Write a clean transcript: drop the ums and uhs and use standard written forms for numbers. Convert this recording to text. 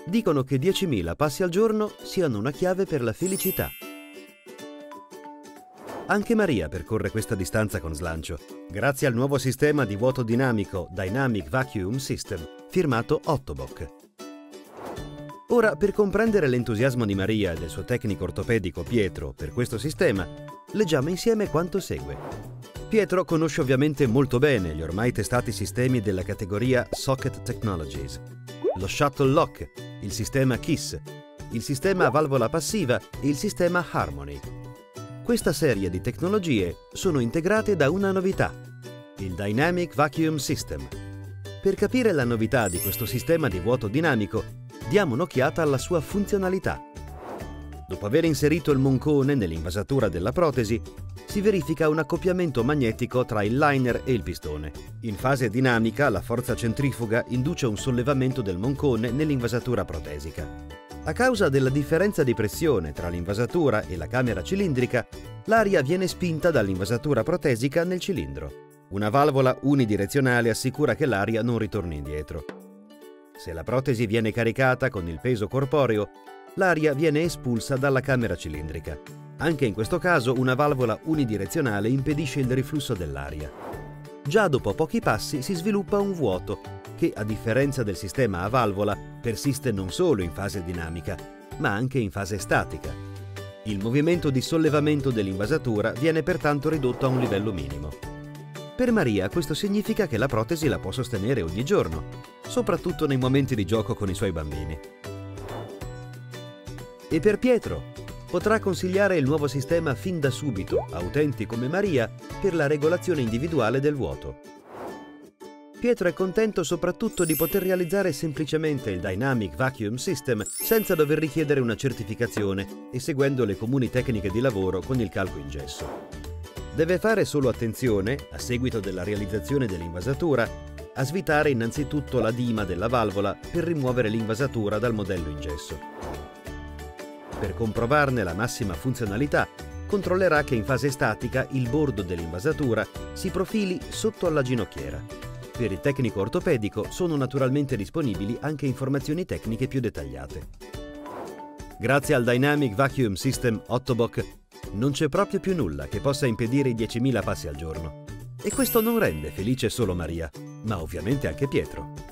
Dicono che 10.000 passi al giorno siano una chiave per la felicità. Anche Maria percorre questa distanza con slancio, grazie al nuovo sistema di vuoto dinamico Dynamic Vacuum System, firmato Ottobok. Ora, per comprendere l'entusiasmo di Maria e del suo tecnico ortopedico Pietro per questo sistema, leggiamo insieme quanto segue. Pietro conosce ovviamente molto bene gli ormai testati sistemi della categoria Socket Technologies, lo Shuttle Lock, il sistema KISS, il sistema a valvola passiva e il sistema Harmony. Questa serie di tecnologie sono integrate da una novità, il Dynamic Vacuum System. Per capire la novità di questo sistema di vuoto dinamico, diamo un'occhiata alla sua funzionalità. Dopo aver inserito il moncone nell'invasatura della protesi, si verifica un accoppiamento magnetico tra il liner e il pistone. In fase dinamica, la forza centrifuga induce un sollevamento del moncone nell'invasatura protesica. A causa della differenza di pressione tra l'invasatura e la camera cilindrica, l'aria viene spinta dall'invasatura protesica nel cilindro. Una valvola unidirezionale assicura che l'aria non ritorni indietro. Se la protesi viene caricata con il peso corporeo, l'aria viene espulsa dalla camera cilindrica. Anche in questo caso una valvola unidirezionale impedisce il riflusso dell'aria. Già dopo pochi passi si sviluppa un vuoto che, a differenza del sistema a valvola, persiste non solo in fase dinamica, ma anche in fase statica. Il movimento di sollevamento dell'invasatura viene pertanto ridotto a un livello minimo. Per Maria questo significa che la protesi la può sostenere ogni giorno, soprattutto nei momenti di gioco con i suoi bambini. E per Pietro? Potrà consigliare il nuovo sistema fin da subito a utenti come Maria per la regolazione individuale del vuoto. Pietro è contento soprattutto di poter realizzare semplicemente il Dynamic Vacuum System senza dover richiedere una certificazione e seguendo le comuni tecniche di lavoro con il calco in gesso. Deve fare solo attenzione, a seguito della realizzazione dell'invasatura, a svitare innanzitutto la dima della valvola per rimuovere l'invasatura dal modello in gesso. Per comprovarne la massima funzionalità, controllerà che in fase statica il bordo dell'invasatura si profili sotto alla ginocchiera. Per il tecnico ortopedico sono naturalmente disponibili anche informazioni tecniche più dettagliate. Grazie al Dynamic Vacuum System Ottobok non c'è proprio più nulla che possa impedire i 10.000 passi al giorno. E questo non rende felice solo Maria, ma ovviamente anche Pietro.